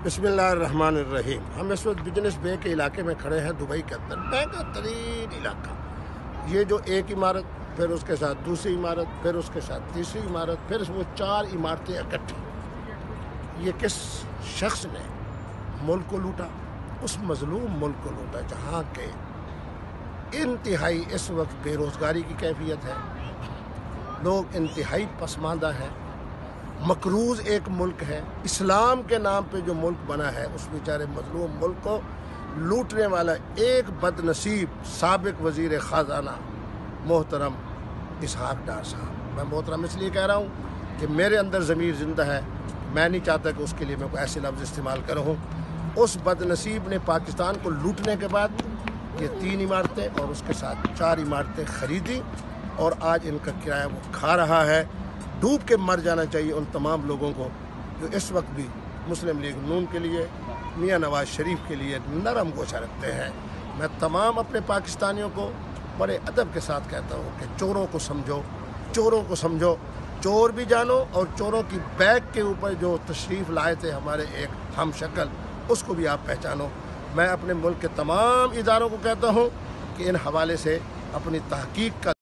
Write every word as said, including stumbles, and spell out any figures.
बिस्मिल्लाहिर्रहमानिर्रहीम। हम इस वक्त बिजनेस बे के इलाके में खड़े हैं, दुबई के अंदर महंगा तरीन इलाका। ये जो एक इमारत, फिर उसके साथ दूसरी इमारत, फिर उसके साथ तीसरी इमारत, फिर वो चार इमारतें इकट्ठी। ये किस शख्स ने मुल्क को लूटा? उस मजलूम मुल्क को लूटा जहाँ के इंतहाई इस वक्त बेरोज़गारी की कैफियत है, लोग इंतहाई पसमानदा हैं, मकरूज़ एक मुल्क है। इस्लाम के नाम पे जो मुल्क बना है, उस बेचारे मजलूम मुल्क को लूटने वाला एक बदनसीब साबिक वज़ीर ख़ज़ाना मोहतरम इसहाक डार साहब। मैं मोहतरम इसलिए कह रहा हूँ कि मेरे अंदर ज़मीर ज़िंदा है, मैं नहीं चाहता कि उसके लिए मैं कोई ऐसे लफ्ज़ इस्तेमाल करूँ। उस बदनसीब ने पाकिस्तान को लूटने के बाद ये तीन इमारतें और उसके साथ चार इमारतें ख़रीदी और आज इनका किराया वो खा रहा है। डूब के मर जाना चाहिए उन तमाम लोगों को जो इस वक्त भी मुस्लिम लीग नून के लिए, मियाँ नवाज शरीफ के लिए नरम गोशा रखते हैं। मैं तमाम अपने पाकिस्तानियों को बड़े अदब के साथ कहता हूँ कि चोरों को समझो, चोरों को समझो, चोर भी जानो और चोरों की बैग के ऊपर जो तशरीफ़ लाए थे हमारे एक हम शक्ल, उसको भी आप पहचानो। मैं अपने मुल्क के तमाम इदारों को कहता हूँ कि इन हवाले से अपनी तहकीक का